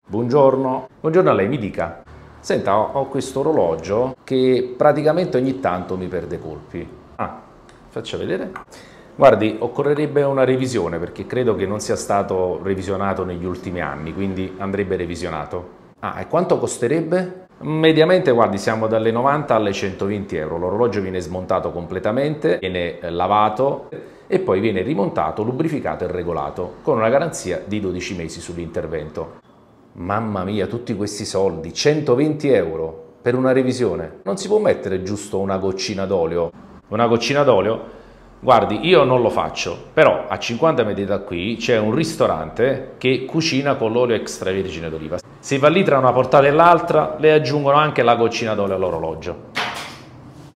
Buongiorno. Buongiorno a lei, mi dica. Senta, ho questo orologio che praticamente ogni tanto mi perde colpi. Ah, faccia vedere. Guardi, occorrerebbe una revisione perché credo che non sia stato revisionato negli ultimi anni, quindi andrebbe revisionato. Ah, e quanto costerebbe? Mediamente, guardi, siamo dalle 90 alle 120 euro. L'orologio viene smontato completamente, viene lavato e poi viene rimontato, lubrificato e regolato, con una garanzia di 12 mesi sull'intervento. Mamma mia, tutti questi soldi, 120 euro per una revisione. Non si può mettere giusto una goccina d'olio? Una goccina d'olio? Guardi, io non lo faccio, però a 50 metri da qui c'è un ristorante che cucina con l'olio extravergine d'oliva. Se va lì tra una portata e l'altra, le aggiungono anche la goccina d'olio all'orologio.